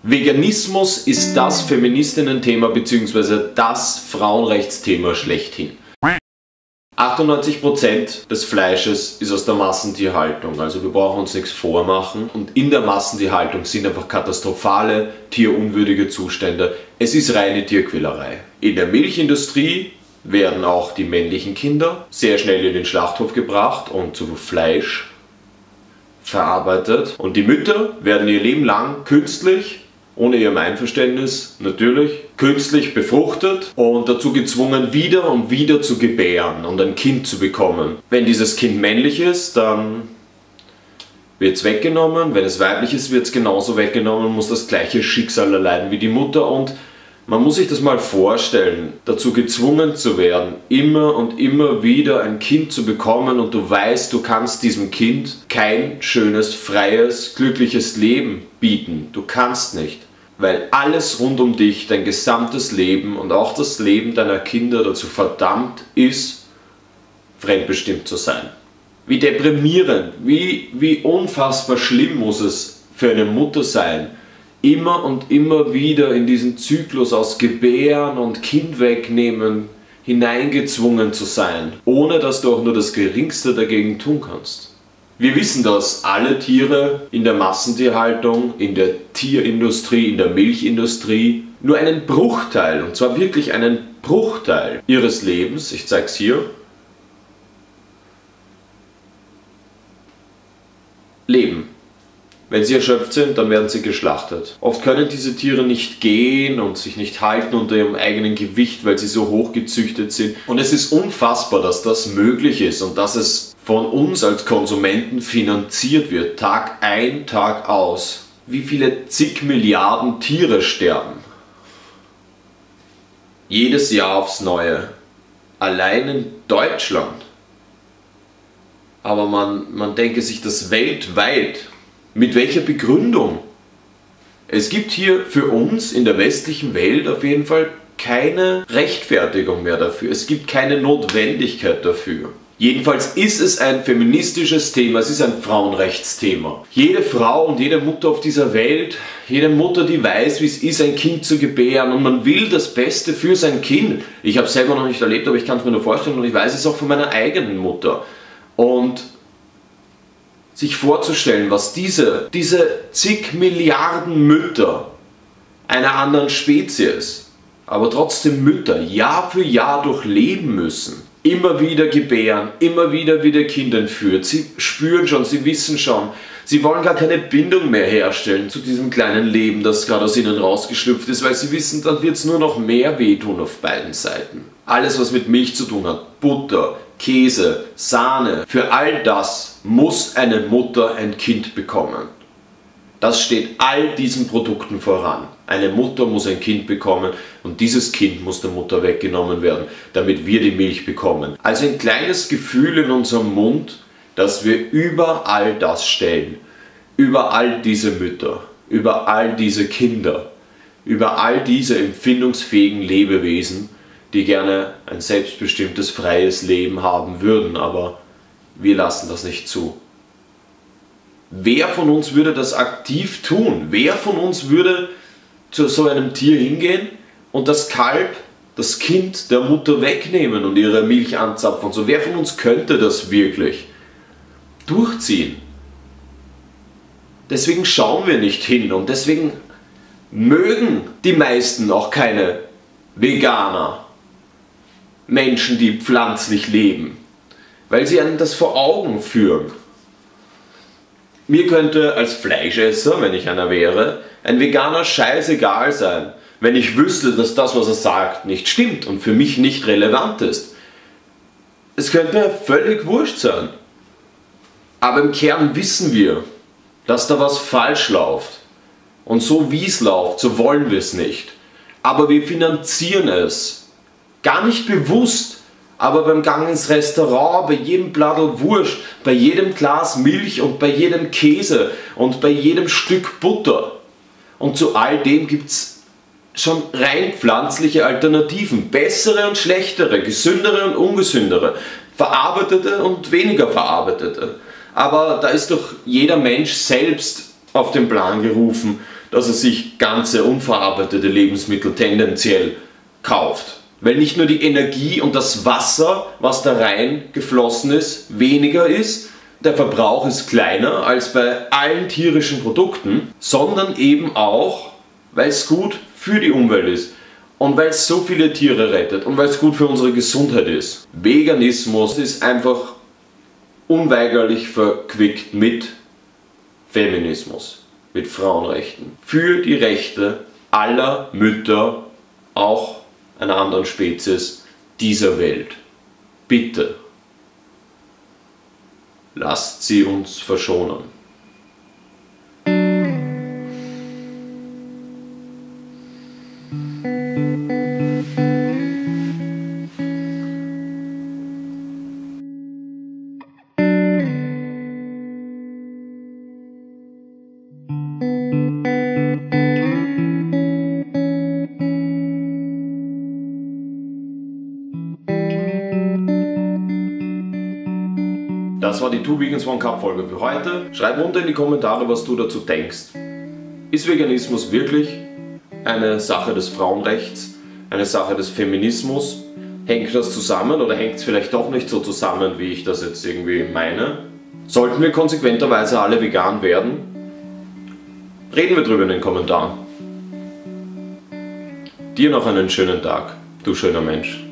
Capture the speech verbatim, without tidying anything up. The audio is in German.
Veganismus ist das Feministinnen-Thema bzw. das Frauenrechtsthema schlechthin. achtundneunzig Prozent des Fleisches ist aus der Massentierhaltung, also wir brauchen uns nichts vormachen. Und in der Massentierhaltung sind einfach katastrophale, tierunwürdige Zustände. Es ist reine Tierquälerei. In der Milchindustrie werden auch die männlichen Kinder sehr schnell in den Schlachthof gebracht und zu Fleisch verarbeitet. Und die Mütter werden ihr Leben lang künstlich, ohne ihrem Einverständnis natürlich, künstlich befruchtet und dazu gezwungen, wieder und wieder zu gebären und ein Kind zu bekommen. Wenn dieses Kind männlich ist, dann wird es weggenommen. Wenn es weiblich ist, wird es genauso weggenommen, muss das gleiche Schicksal erleiden wie die Mutter. Und man muss sich das mal vorstellen, dazu gezwungen zu werden, immer und immer wieder ein Kind zu bekommen, und du weißt, du kannst diesem Kind kein schönes, freies, glückliches Leben bieten. Du kannst nicht. Weil alles rund um dich, dein gesamtes Leben und auch das Leben deiner Kinder dazu verdammt ist, fremdbestimmt zu sein. Wie deprimierend, wie, wie unfassbar schlimm muss es für eine Mutter sein, immer und immer wieder in diesen Zyklus aus Gebären und Kind wegnehmen hineingezwungen zu sein, ohne dass du auch nur das Geringste dagegen tun kannst. Wir wissen, dass alle Tiere in der Massentierhaltung, in der Tierindustrie, in der Milchindustrie nur einen Bruchteil, und zwar wirklich einen Bruchteil ihres Lebens, ich zeige es hier, leben. Wenn sie erschöpft sind, dann werden sie geschlachtet. Oft können diese Tiere nicht gehen und sich nicht halten unter ihrem eigenen Gewicht, weil sie so hoch gezüchtet sind. Und es ist unfassbar, dass das möglich ist und dass es von uns als Konsumenten finanziert wird, Tag ein, Tag aus. Wie viele zig Milliarden Tiere sterben. Jedes Jahr aufs Neue. Allein in Deutschland. Aber man, man denke sich das weltweit. Mit welcher Begründung? Es gibt hier für uns in der westlichen Welt auf jeden Fall keine Rechtfertigung mehr dafür. Es gibt keine Notwendigkeit dafür. Jedenfalls ist es ein feministisches Thema, es ist ein Frauenrechtsthema. Jede Frau und jede Mutter auf dieser Welt, jede Mutter, die weiß, wie es ist, ein Kind zu gebären, und man will das Beste für sein Kind. Ich habe es selber noch nicht erlebt, aber ich kann es mir nur vorstellen, und ich weiß es auch von meiner eigenen Mutter. Und sich vorzustellen, was diese, diese zig Milliarden Mütter einer anderen Spezies, aber trotzdem Mütter, Jahr für Jahr durchleben müssen, immer wieder gebären, immer wieder wieder Kinder entführt. Sie spüren schon, sie wissen schon, sie wollen gar keine Bindung mehr herstellen zu diesem kleinen Leben, das gerade aus ihnen rausgeschlüpft ist, weil sie wissen, dann wird es nur noch mehr wehtun auf beiden Seiten. Alles, was mit Milch zu tun hat, Butter, Käse, Sahne, für all das muss eine Mutter ein Kind bekommen. Das steht all diesen Produkten voran. Eine Mutter muss ein Kind bekommen und dieses Kind muss der Mutter weggenommen werden, damit wir die Milch bekommen. Also ein kleines Gefühl in unserem Mund, dass wir über all das stellen, über all diese Mütter, über all diese Kinder, über all diese empfindungsfähigen Lebewesen, die gerne ein selbstbestimmtes, freies Leben haben würden, aber wir lassen das nicht zu. Wer von uns würde das aktiv tun? Wer von uns würde zu so einem Tier hingehen und das Kalb, das Kind der Mutter wegnehmen und ihre Milch anzapfen? So, wer von uns könnte das wirklich durchziehen? Deswegen schauen wir nicht hin und deswegen mögen die meisten auch keine Veganer, Menschen, die pflanzlich leben, weil sie einem das vor Augen führen. Mir könnte als Fleischesser, wenn ich einer wäre, ein Veganer scheißegal sein, wenn ich wüsste, dass das, was er sagt, nicht stimmt und für mich nicht relevant ist. Es könnte mir völlig wurscht sein. Aber im Kern wissen wir, dass da was falsch läuft. Und so wie es läuft, so wollen wir es nicht. Aber wir finanzieren es. Gar nicht bewusst, aber beim Gang ins Restaurant, bei jedem Blattl Wurst, bei jedem Glas Milch und bei jedem Käse und bei jedem Stück Butter. Und zu all dem gibt es schon rein pflanzliche Alternativen, bessere und schlechtere, gesündere und ungesündere, verarbeitete und weniger verarbeitete. Aber da ist doch jeder Mensch selbst auf den Plan gerufen, dass er sich ganze unverarbeitete Lebensmittel tendenziell kauft. Weil nicht nur die Energie und das Wasser, was da rein geflossen ist, weniger ist, der Verbrauch ist kleiner als bei allen tierischen Produkten, sondern eben auch, weil es gut für die Umwelt ist und weil es so viele Tiere rettet und weil es gut für unsere Gesundheit ist. Veganismus ist einfach unweigerlich verquickt mit Feminismus, mit Frauenrechten. Für die Rechte aller Mütter, auch einer anderen Spezies dieser Welt. Bitte, lasst sie uns verschonen. Das war die Two Vegans One Cup Folge für heute. Schreib unter in die Kommentare, was du dazu denkst. Ist Veganismus wirklich eine Sache des Frauenrechts, eine Sache des Feminismus? Hängt das zusammen oder hängt es vielleicht doch nicht so zusammen, wie ich das jetzt irgendwie meine? Sollten wir konsequenterweise alle vegan werden? Reden wir drüber in den Kommentaren. Dir noch einen schönen Tag, du schöner Mensch.